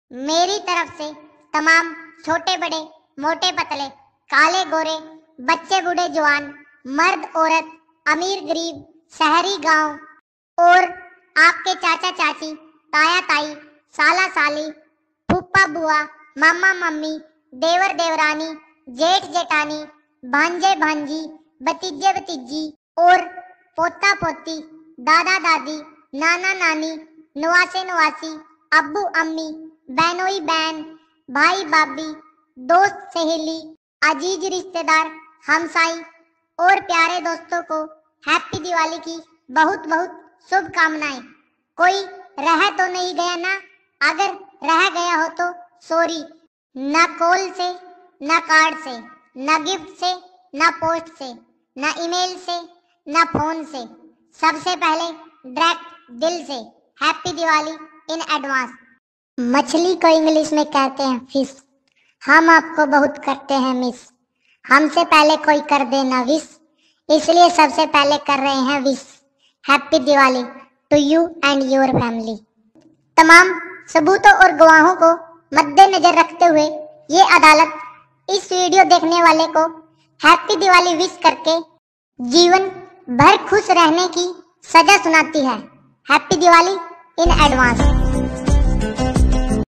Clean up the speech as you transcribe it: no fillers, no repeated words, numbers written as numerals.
मेरी तरफ से तमाम छोटे बड़े, मोटे पतले, काले गोरे, बच्चे बूढ़े जवान, मर्द औरत, अमीर गरीब, शहरी गांव और आपके चाचा चाची, ताया ताई, साला साली, फूफा बुआ, मामा मम्मी, देवर देवरानी, जेठ जेठानी, भांजे भांजी, भतीजे भतीजी और पोता पोती, दादा दादी, नाना नानी, नवासे नवासी, अब्बू अम्मी, बहनोई बहन, भाई भाभी, दोस्त सहेली, अजीज रिश्तेदार, हमसाई और प्यारे दोस्तों को हैप्पी दिवाली की बहुत बहुत शुभकामनाएं। कोई रह तो नहीं गया ना? अगर रह गया हो तो सॉरी। न कॉल से, न कार्ड से, न गिफ्ट से, न पोस्ट से, न ईमेल से, न फोन से, सबसे पहले डायरेक्ट दिल से हैप्पी दिवाली इन एडवांस। मछली को इंग्लिश में कहते हैं फिश। हम आपको बहुत करते हैं मिस। हमसे पहले कोई कर दे ना विश, इसलिए सबसे पहले कर रहे हैं wish. Happy Diwali to you and your family. तमाम सबूतों और गवाहों को मद्देनजर रखते हुए ये अदालत इस वीडियो देखने वाले को हैप्पी दिवाली विश करके जीवन भर खुश रहने की सजा सुनाती है। Happy Diwali in advance.